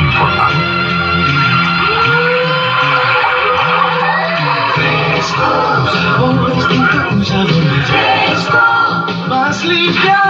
informal. Fresco, un sabor distinto, un sabor fresco, más limpio.